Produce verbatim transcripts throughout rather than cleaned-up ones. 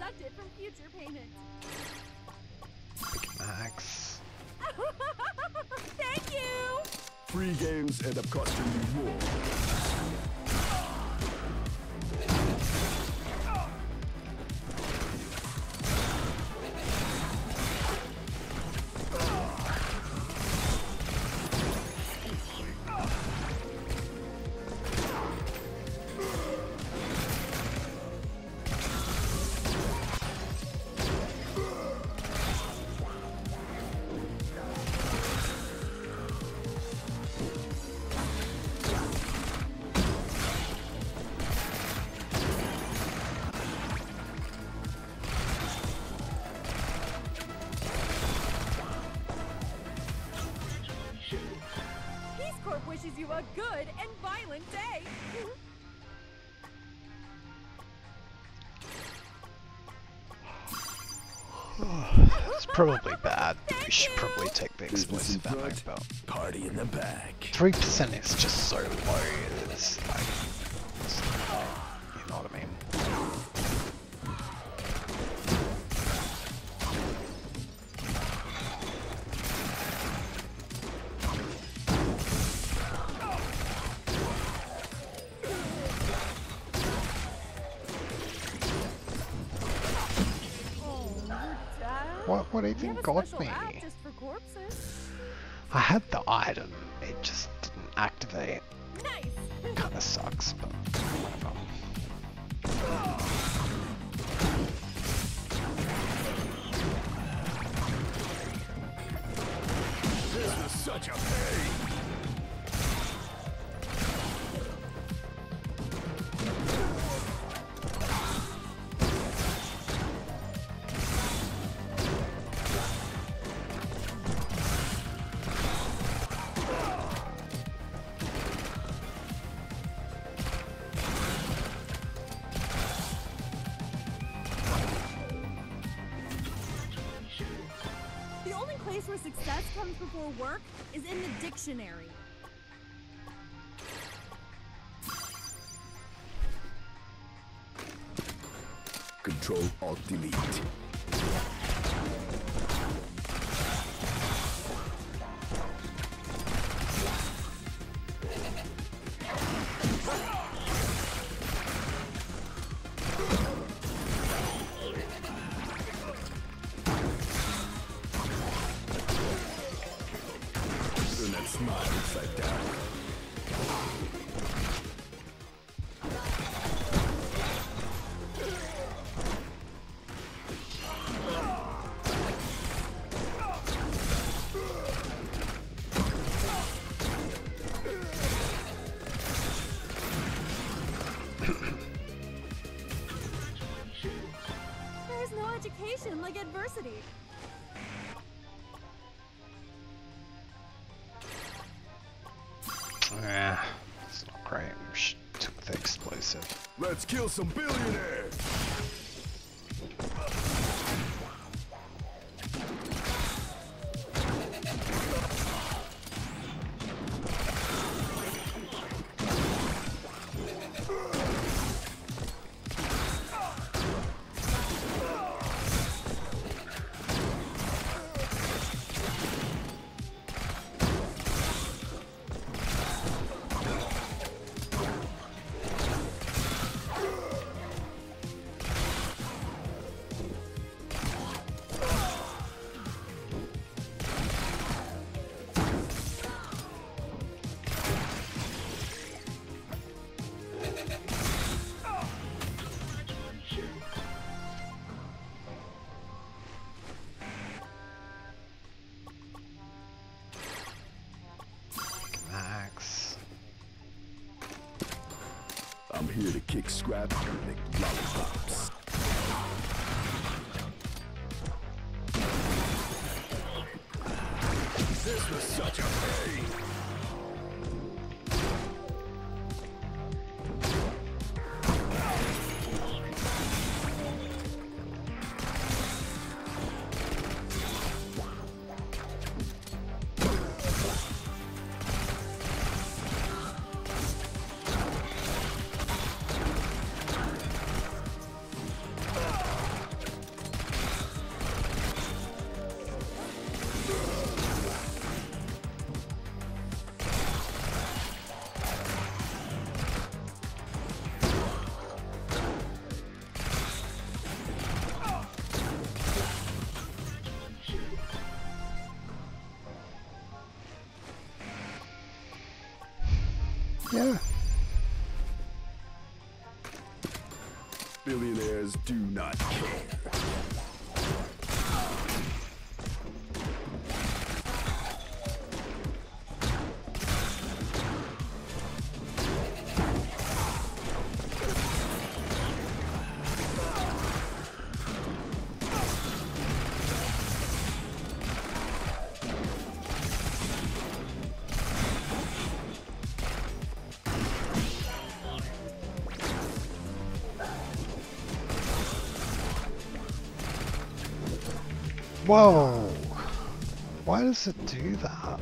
deduct it from future payment. Big Max. Thank you! Free games end up costing you more. Wishes you a good and violent day. It's probably bad. We should probably take the explosive ammo, but party in the back. Three percent is just so low. It's like, it's, you know what I mean. What, what even got me? Just for corpses. I had the item, it just didn't activate. Nice. Kinda sucks, but whatever. This was such a pain. Where success comes before work is in the dictionary. Control Alt Delete. There's no education like adversity. Yeah, it's not great. We should took the explosive. Let's kill some billionaires! I'm here to kick scrap and lick lollipops. This was such a pain. Yeah. Billionaires do not care. Whoa! Why does it do that?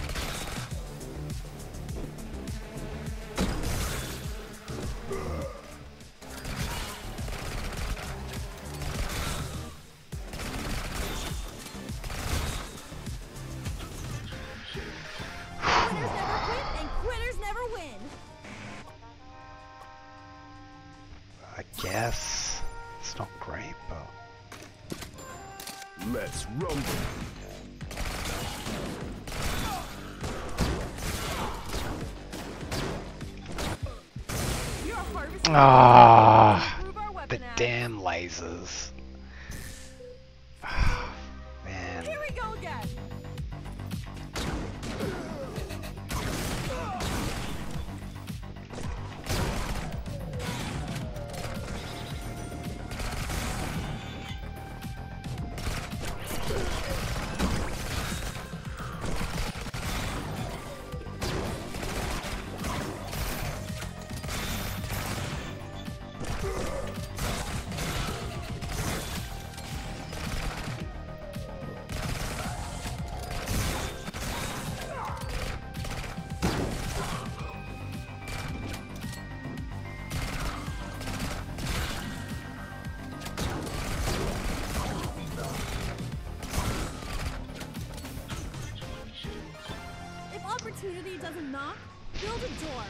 Winners never quit and quitters never win. I guess it's not great, but Let's rumble. You're harvesting. ah, Improve our the weapon act. damn lasers. Man, Here we go again. If opportunity doesn't knock, build a door.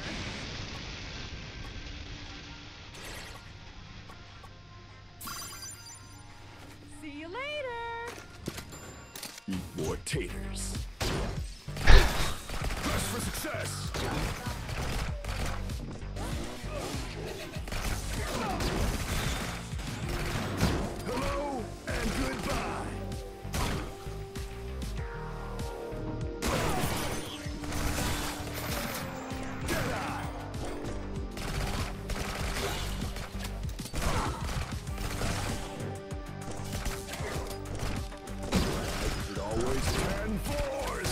See you later. Eat more taters. Press for success. Hello and goodbye. Deadeye. It always ten fours.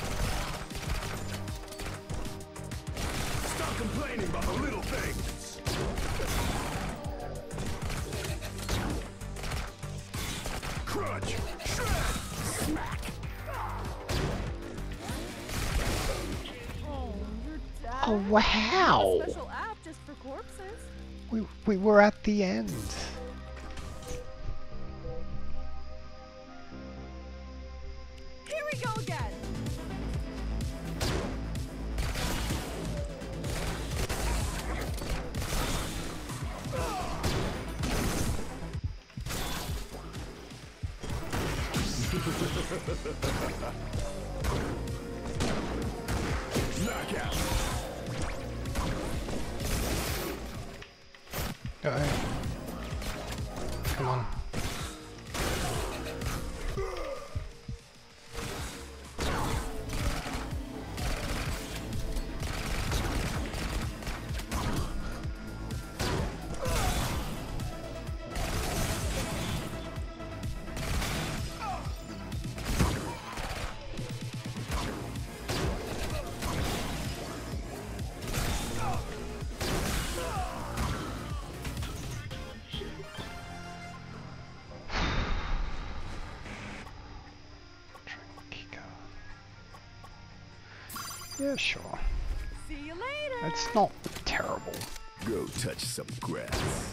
Stop complaining about the little things. Crunch, shred, smack. Oh, you're dead. oh wow! Special app just for corpses. We we were at the end. Here we go again. Knockout. Go. Come on. Yeah, sure. See you later. It's not terrible. Go touch some grass.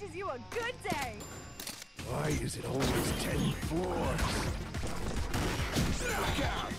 catches you a good day. Why is it always ten floors? Look out!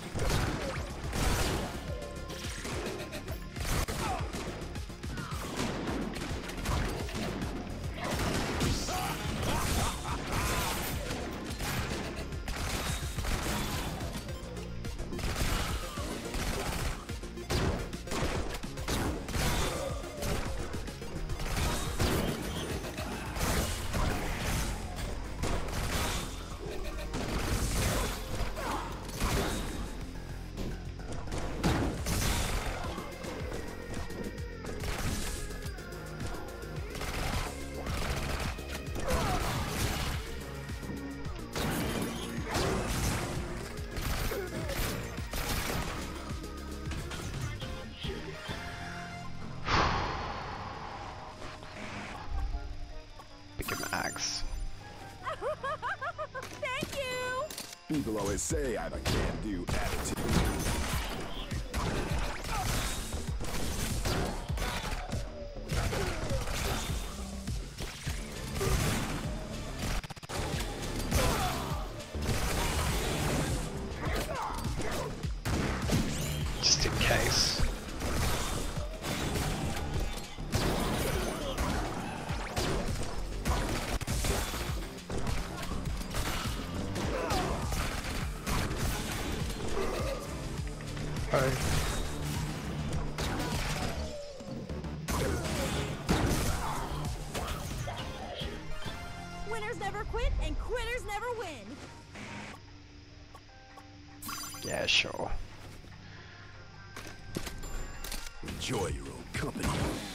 Axe. Thank you! People always say I have a can-do attitude. Just in case. Winners never quit and quitters never win. Yeah, sure. Enjoy your own company.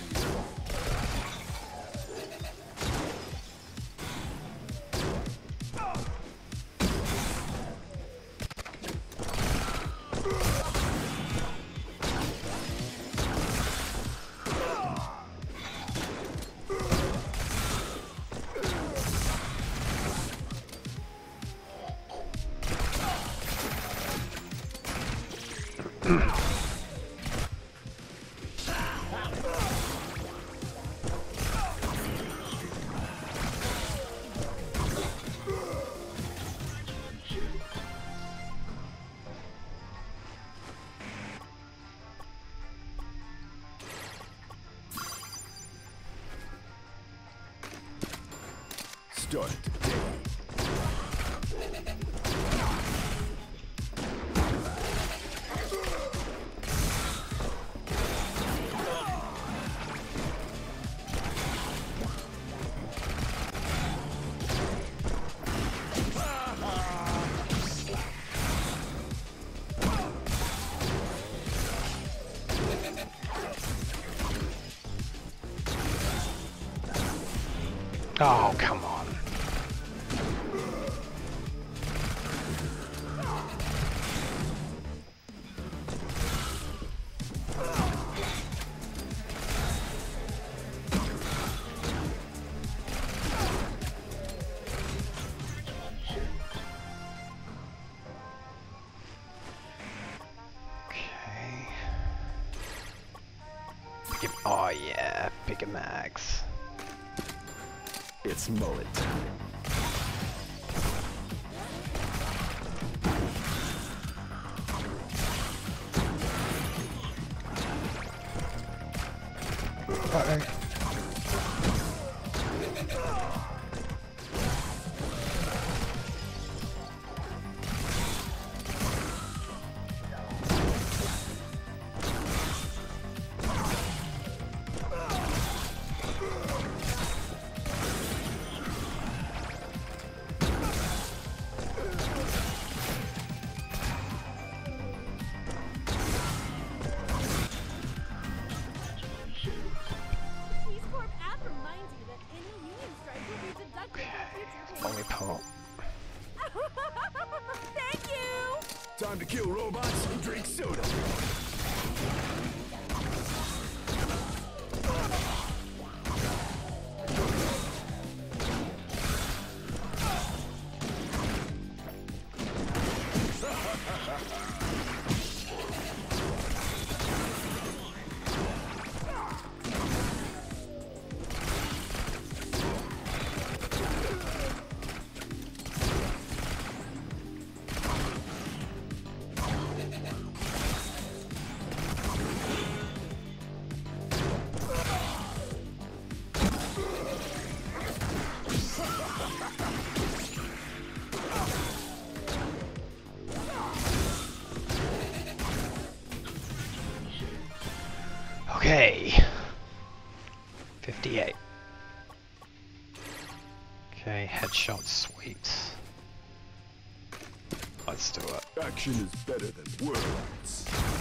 Start today. Oh, come on. Okay. Pick him. Oh yeah, pick a max. It's mullet time. Uh-oh. Peace Corp app reminds you that any Union strike will be deducted from future Only part. payments. Thank you! Time to kill robots and drink soda. Okay. fifty-eight. Okay, headshot, sweet. Let's do it. Action is better than words.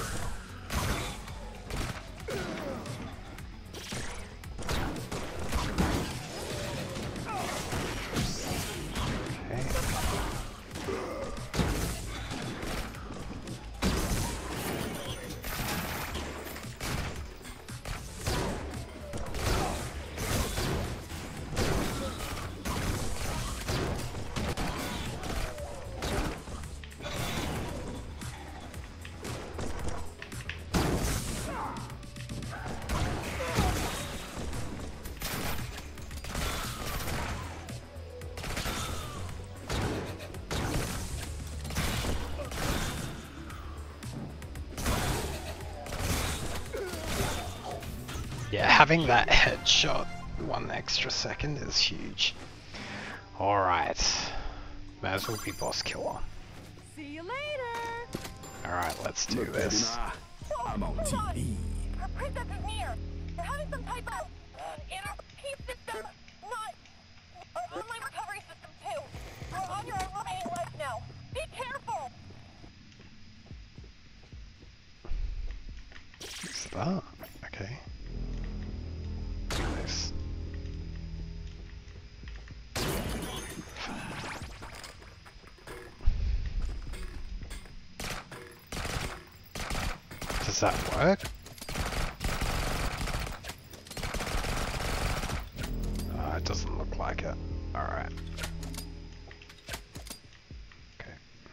Yeah, having that headshot one extra second is huge. Alright. May as well be boss killer. See you later. Alright, let's do Look, this. Edna, I'm on T V. Our princess is near. We're having some type of uh, inner peace system. Not uh, online recovery system too. We're on your remaining life now. Be careful. What's that? Okay. Nice. Does that work? Uh, it doesn't look like it. Alright. Okay.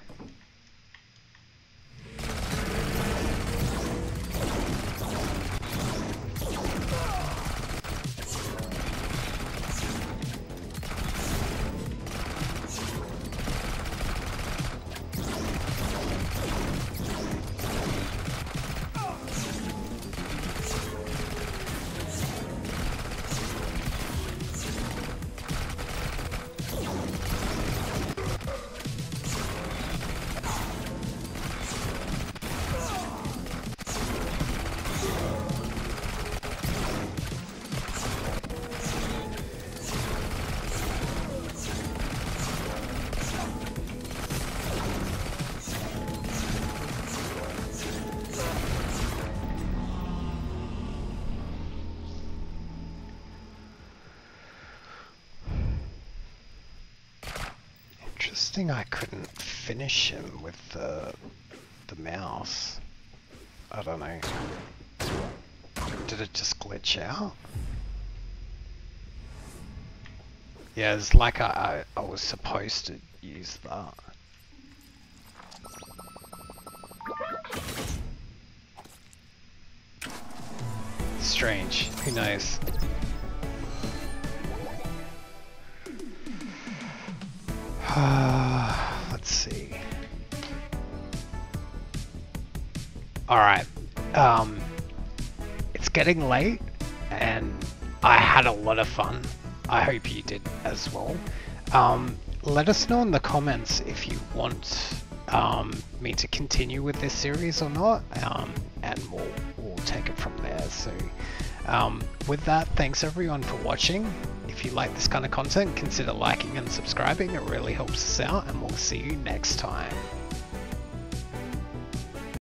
Interesting, I couldn't finish him with the the mouse. I don't know. Did it just glitch out? Yeah, it's like I, I, I was supposed to use that. Strange, who knows? Let's see. Alright, um, it's getting late and I had a lot of fun. I hope you did as well. Um, let us know in the comments if you want um, me to continue with this series or not, um, and we'll, we'll take it from there. So um, with that, thanks everyone for watching. If you like this kind of content, consider liking and subscribing. It really helps us out, and we'll see you next time.